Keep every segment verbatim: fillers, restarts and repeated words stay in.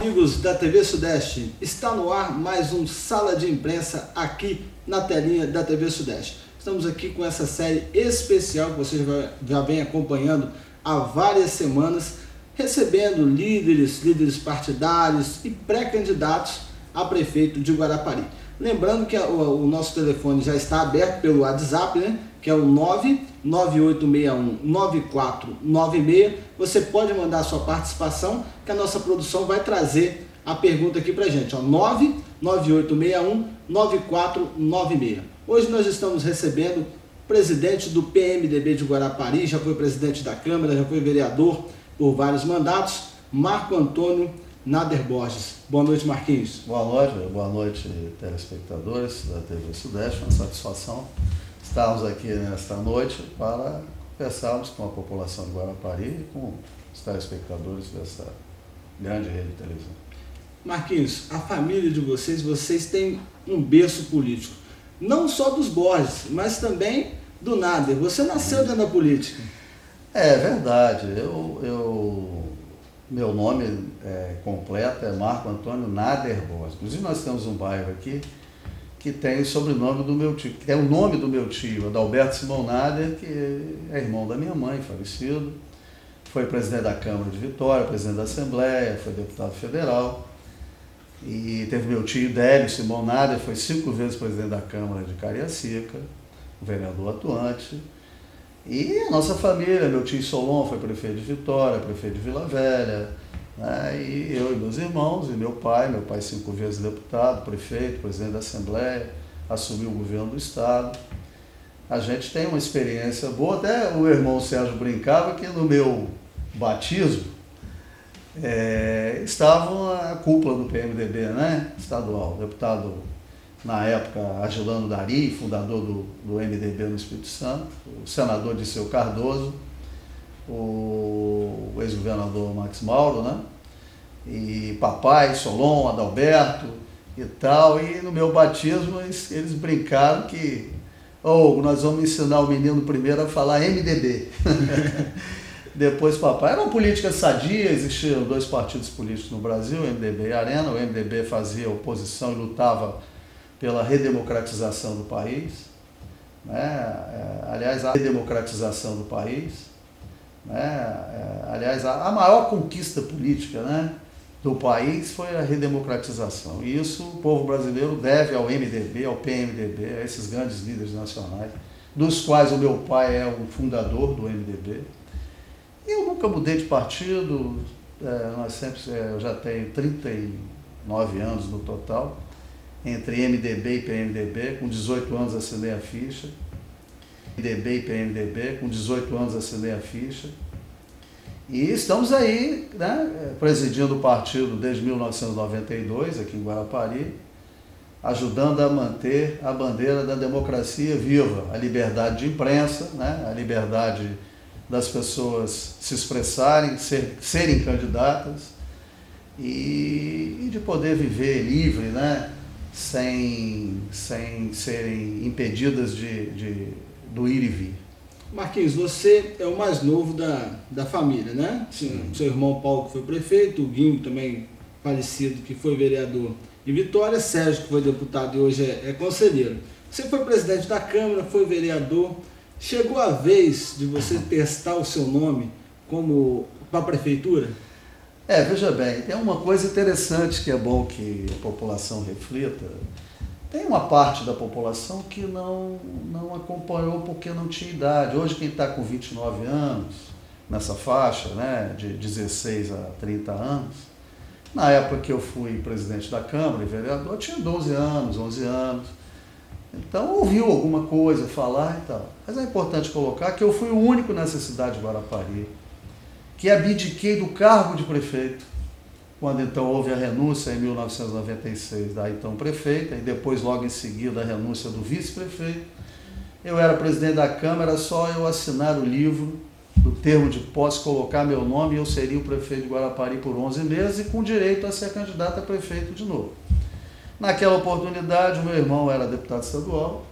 Amigos da T V Sudeste, está no ar mais um Sala de Imprensa aqui na telinha da T V Sudeste. Estamos aqui com essa série especial que vocês já vêm acompanhando há várias semanas, recebendo líderes, líderes partidários e pré-candidatos a prefeito de Guarapari. Lembrando que o, o nosso telefone já está aberto pelo WhatsApp, né? Que é o nove nove oito seis um nove quatro nove seis. Você pode mandar a sua participação, que a nossa produção vai trazer a pergunta aqui pra gente, ó, nove nove oito seis um nove quatro nove seis. Hoje nós estamos recebendo o presidente do P M D B de Guarapari, já foi presidente da Câmara, já foi vereador por vários mandatos, Marco Antônio Nader Borges. Boa noite, Marquinhos. Boa noite, boa noite, telespectadores da T V Sudeste. Uma satisfação estarmos aqui nesta noite para conversarmos com a população de Guarapari e com os telespectadores dessa grande rede de televisão. Marquinhos, a família de vocês, vocês têm um berço político. Não só dos Borges, mas também do Nader. Você nasceu dentro da política. É verdade. Eu, eu, meu nome é, completo é Marco Antônio Nader Borges. Inclusive nós temos um bairro aqui que tem o sobrenome do meu tio, que é o nome do meu tio, Adalberto Simão Nader, que é irmão da minha mãe, falecido. Foi presidente da Câmara de Vitória, presidente da Assembleia, foi deputado federal. E teve meu tio Délio Simão Nader, foi cinco vezes presidente da Câmara de Cariacica, vereador atuante. E a nossa família, meu tio Solon foi prefeito de Vitória, prefeito de Vila Velha, né? E eu e meus irmãos, e meu pai, meu pai cinco vezes deputado, prefeito, presidente da Assembleia, assumiu o governo do Estado. A gente tem uma experiência boa, até o meu irmão Sérgio brincava que no meu batismo é, estava a cúpula do P M D B, né? Estadual, deputado na época Agilano Dari, fundador do, do M D B no Espírito Santo, o senador Disseu Cardoso, o ex-governador Max Mauro, né? E papai, Solon, Adalberto e tal, e no meu batismo eles, eles brincaram que oh, nós vamos ensinar o menino primeiro a falar M D B. Depois papai. Era uma política sadia, existiam dois partidos políticos no Brasil, o M D B e a Arena. O M D B fazia oposição e lutava pela redemocratização do país, né? Aliás, a redemocratização do país, né? Aliás, a maior conquista política, né, do país foi a redemocratização. E isso o povo brasileiro deve ao M D B, ao P M D B, a esses grandes líderes nacionais, dos quais o meu pai é o fundador do M D B. Eu nunca mudei de partido, é, nós sempre, é, eu já tenho trinta e nove anos no total, entre M D B e P M D B, com dezoito anos assinei a ficha. M D B e P M D B, com dezoito anos assinei a ficha. E estamos aí, né, presidindo o partido desde mil novecentos e noventa e dois, aqui em Guarapari, ajudando a manter a bandeira da democracia viva, a liberdade de imprensa, né, a liberdade das pessoas se expressarem, ser, serem candidatas e, e de poder viver livre, né, sem, sem serem impedidas de, de, do ir e vir. Marquinhos, você é o mais novo da, da família, né? Sim. Seu irmão Paulo, que foi prefeito, o Guinho também falecido, que foi vereador em Vitória, Sérgio, que foi deputado e hoje é, é conselheiro. Você foi presidente da Câmara, foi vereador. Chegou a vez de você testar o seu nome como para a prefeitura? É, veja bem, tem uma coisa interessante que é bom que a população reflita. Tem uma parte da população que não, não acompanhou porque não tinha idade. Hoje quem está com vinte e nove anos, nessa faixa, né, de dezesseis a trinta anos, na época que eu fui presidente da Câmara e vereador, eu tinha doze anos, onze anos. Então ouviu alguma coisa falar e tal. Mas é importante colocar que eu fui o único nessa cidade de Guarapari que abdiquei do cargo de prefeito, quando então houve a renúncia em mil novecentos e noventa e seis da então prefeita, e depois logo em seguida a renúncia do vice-prefeito. Eu era presidente da Câmara, era só eu assinar o livro do termo de posse, colocar meu nome e eu seria o prefeito de Guarapari por onze meses e com direito a ser candidato a prefeito de novo. Naquela oportunidade, o meu irmão era deputado estadual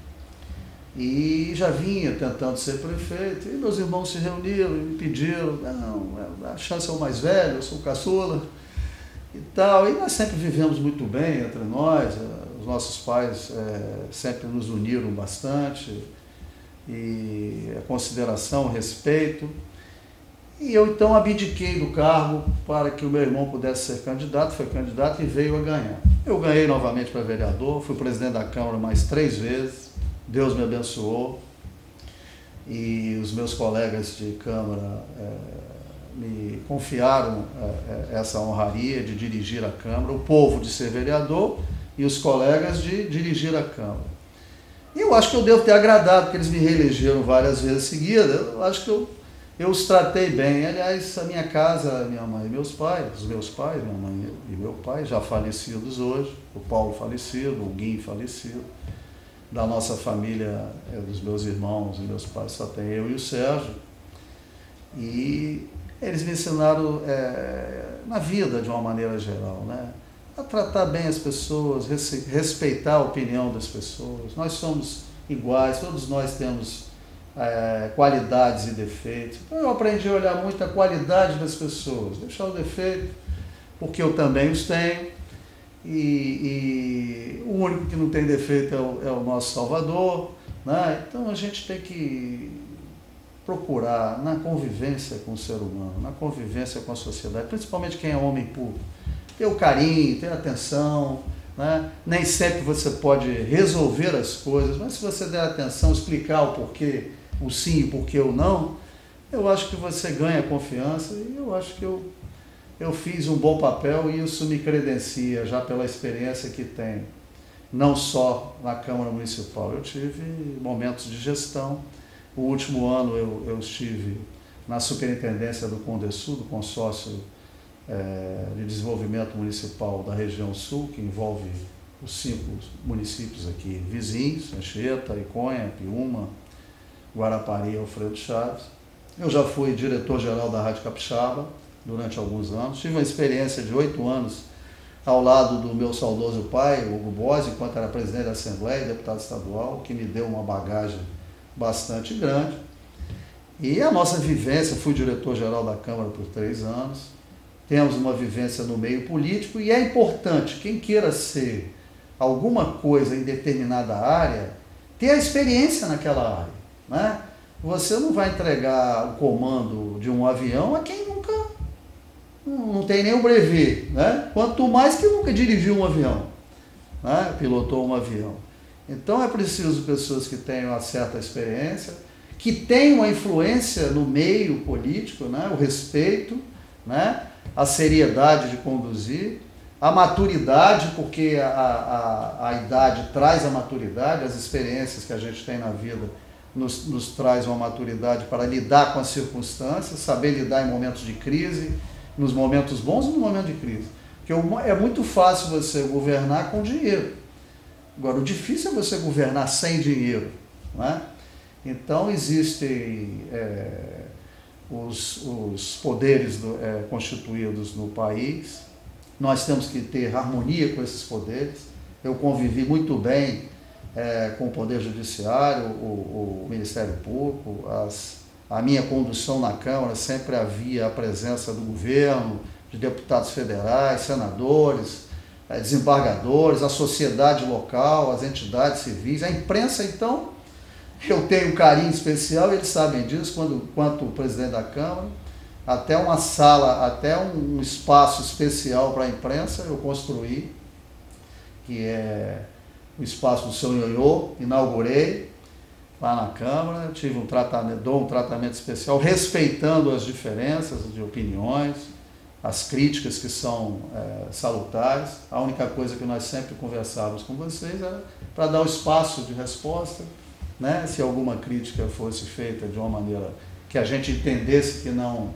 e já vinha tentando ser prefeito, e meus irmãos se reuniram e me pediram, não, a chance é o mais velho, eu sou o caçula, e tal. E nós sempre vivemos muito bem entre nós, os nossos pais é, sempre nos uniram bastante, e a consideração, o respeito. E eu então abdiquei do cargo para que o meu irmão pudesse ser candidato, foi candidato e veio a ganhar. Eu ganhei novamente para vereador, fui presidente da Câmara mais três vezes, Deus me abençoou, e os meus colegas de Câmara é, me confiaram é, essa honraria de dirigir a Câmara, o povo de ser vereador e os colegas de dirigir a Câmara. E eu acho que eu devo ter agradado, porque eles me reelegeram várias vezes seguidas, eu acho que eu Eu os tratei bem. Aliás, a minha casa, minha mãe e meus pais, os meus pais, minha mãe e meu pai, já falecidos hoje, o Paulo falecido, o Guim falecido, da nossa família, dos meus irmãos e meus pais, só tem eu e o Sérgio. E eles me ensinaram é, na vida, de uma maneira geral, né? A tratar bem as pessoas, respeitar a opinião das pessoas. Nós somos iguais, todos nós temos É, qualidades e defeitos. Então eu aprendi a olhar muito a qualidade das pessoas, deixar o defeito, porque eu também os tenho, e, e o único que não tem defeito é o, é o nosso Salvador, né? Então a gente tem que procurar, na convivência com o ser humano, na convivência com a sociedade, principalmente quem é homem puro, ter o carinho, ter a atenção, né? Nem sempre você pode resolver as coisas, mas se você der atenção, explicar o porquê, o sim e por que o não, eu acho que você ganha confiança, e eu acho que eu, eu fiz um bom papel, e isso me credencia já pela experiência que tenho, não só na Câmara Municipal. Eu tive momentos de gestão. O último ano eu, eu estive na Superintendência do Condesul, do Consórcio é, de Desenvolvimento Municipal da região sul, que envolve os cinco municípios aqui vizinhos, Anchieta, Iconha, Piúma, Guarapari e Alfredo Chaves. Eu já fui diretor-geral da Rádio Capixaba durante alguns anos. Tive uma experiência de oito anos ao lado do meu saudoso pai, Hugo Bose, enquanto era presidente da Assembleia e deputado estadual, que me deu uma bagagem bastante grande. E a nossa vivência, fui diretor-geral da Câmara por três anos, temos uma vivência no meio político, e é importante, quem queira ser alguma coisa em determinada área, ter a experiência naquela área. Né? Você não vai entregar o comando de um avião a quem nunca, não tem nem o brevet, né? Quanto mais que nunca dirigiu um avião, né? Pilotou um avião. Então é preciso pessoas que tenham uma certa experiência, que tenham a influência no meio político, né? O respeito, né? A seriedade de conduzir, a maturidade, porque a, a, a idade traz a maturidade, as experiências que a gente tem na vida Nos, nos traz uma maturidade para lidar com as circunstâncias, saber lidar em momentos de crise, nos momentos bons e no momento de crise. Porque é muito fácil você governar com dinheiro. Agora, o difícil é você governar sem dinheiro, né? Então, existem é, os, os poderes do, é, constituídos no país. Nós temos que ter harmonia com esses poderes. Eu convivi muito bem É, com o Poder Judiciário, o, o Ministério Público, as, a minha condução na Câmara sempre havia a presença do governo, de deputados federais, senadores, é, desembargadores, a sociedade local, as entidades civis, a imprensa. Então, eu tenho um carinho especial, eles sabem disso, quando, quanto o presidente da Câmara, até uma sala, até um, um espaço especial para a imprensa eu construí, que é o espaço do seu Ionhô, inaugurei lá na Câmara, tive um tratamento, dou um tratamento especial, respeitando as diferenças de opiniões, as críticas que são é, salutares. A única coisa que nós sempre conversávamos com vocês era para dar o espaço de resposta, né? Se alguma crítica fosse feita de uma maneira que a gente entendesse que não,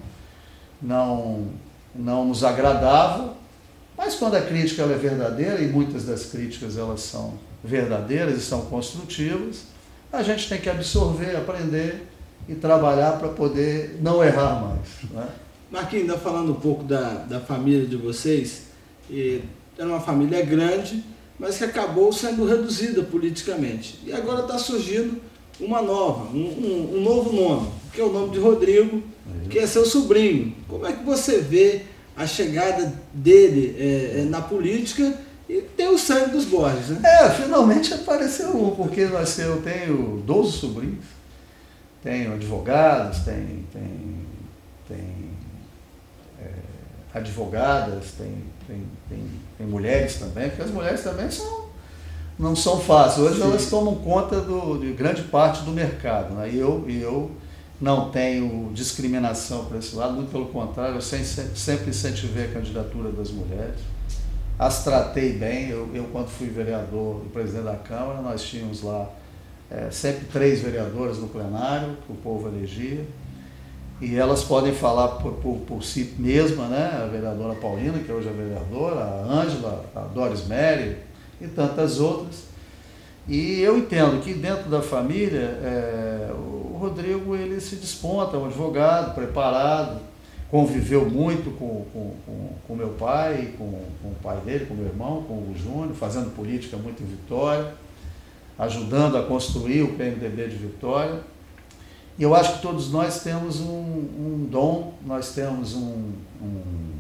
não, não nos agradava, mas quando a crítica ela é verdadeira, e muitas das críticas elas são verdadeiras e são construtivas, a gente tem que absorver, aprender e trabalhar para poder não errar mais, né? Marquinhos, ainda falando um pouco da, da família de vocês, e era uma família grande, mas que acabou sendo reduzida politicamente. E agora está surgindo uma nova, um, um, um novo nome, que é o nome de Rodrigo, que é seu sobrinho. Como é que você vê a chegada dele é, é, na política e tem o sangue dos Borges, né? É, finalmente apareceu um, porque nós, eu tenho doze sobrinhos, tenho advogados, tem, tem, tem é, advogadas, tem, tem, tem, tem mulheres também, porque as mulheres também são, não são fáceis. Hoje Sim. elas tomam conta do, de grande parte do mercado, né? E eu, eu não tenho discriminação por esse lado, muito pelo contrário, eu sempre, sempre incentivei a candidatura das mulheres, as tratei bem. Eu, eu quando fui vereador e presidente da Câmara, nós tínhamos lá é, sempre três vereadoras no plenário, que o povo elegia, e elas podem falar por, por, por si mesma, né? A vereadora Paulina, que hoje é vereadora, a Ângela, a Doris Mary e tantas outras. E eu entendo que dentro da família, é, o Rodrigo ele se desponta, é um advogado preparado, conviveu muito com, com, com, com meu pai, com, com o pai dele, com meu irmão, com o Júnior, fazendo política muito em Vitória, ajudando a construir o P M D B de Vitória. E eu acho que todos nós temos um, um dom, nós temos um, um,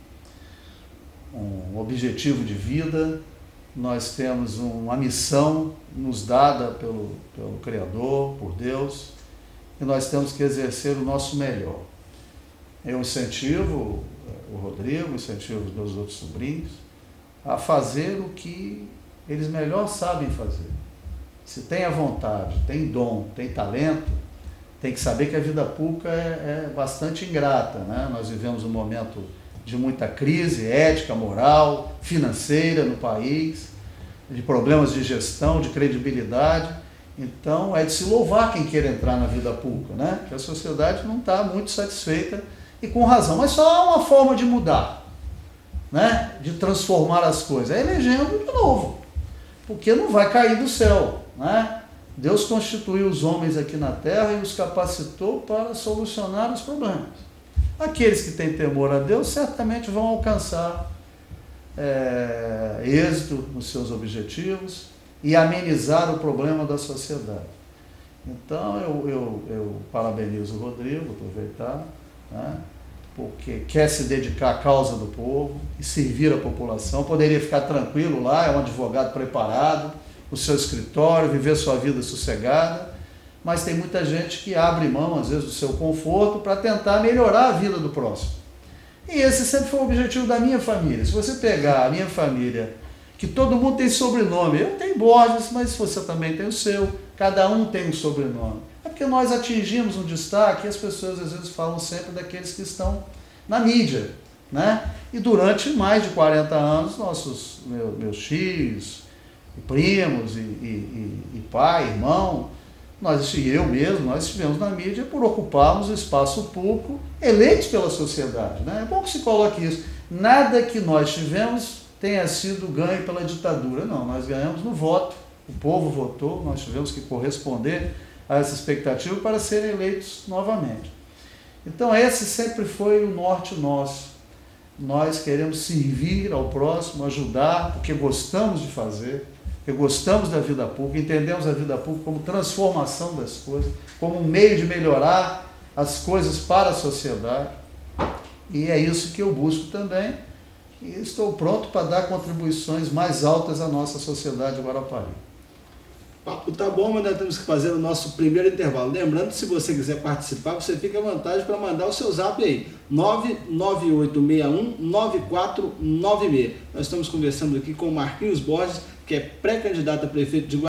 um objetivo de vida, nós temos uma missão nos dada pelo, pelo Criador, por Deus, e nós temos que exercer o nosso melhor. Eu incentivo o Rodrigo, incentivo os meus outros sobrinhos a fazer o que eles melhor sabem fazer. Se tem a vontade, tem dom, tem talento, tem que saber que a vida pública é, é bastante ingrata, né? Nós vivemos um momento de muita crise ética, moral, financeira no país, de problemas de gestão, de credibilidade. Então, é de se louvar quem queira entrar na vida pública, né? Que a sociedade não está muito satisfeita e com razão. Mas só há uma forma de mudar, né? De transformar as coisas, é elegendo de novo, porque não vai cair do céu, né? Deus constituiu os homens aqui na terra e os capacitou para solucionar os problemas. Aqueles que têm temor a Deus certamente vão alcançar é, êxito nos seus objetivos e amenizar o problema da sociedade. Então eu, eu, eu parabenizo o Rodrigo, aproveitar, né, porque quer se dedicar à causa do povo e servir a população. Poderia ficar tranquilo lá, é um advogado preparado, no seu escritório, viver sua vida sossegada, mas tem muita gente que abre mão, às vezes, do seu conforto para tentar melhorar a vida do próximo. E esse sempre foi o objetivo da minha família. Se você pegar a minha família, que todo mundo tem sobrenome, eu tenho Borges, mas você também tem o seu, cada um tem um sobrenome. É porque nós atingimos um destaque e as pessoas às vezes falam sempre daqueles que estão na mídia, né? E durante mais de quarenta anos, nossos, meu, meus tios, primos e, e, e pai, irmão, nós e eu mesmo, nós estivemos na mídia por ocuparmos o espaço público eleitos pela sociedade, né? É bom que se coloque isso. Nada que nós tivemos tenha sido ganho pela ditadura, não, nós ganhamos no voto, o povo votou, nós tivemos que corresponder a essa expectativa para serem eleitos novamente. Então esse sempre foi o norte nosso. Nós queremos servir ao próximo, ajudar, porque gostamos de fazer, porque gostamos da vida pública, entendemos a vida pública como transformação das coisas, como um meio de melhorar as coisas para a sociedade. E é isso que eu busco também, e estou pronto para dar contribuições mais altas à nossa sociedade guarapari. O papo tá bom, mas nós temos que fazer o nosso primeiro intervalo. Lembrando, se você quiser participar, você fica à vontade para mandar o seu zap aí, nove nove oito seis um nove quatro nove seis. Nós estamos conversando aqui com o Marquinhos Borges, que é pré-candidato a prefeito de Guarapari.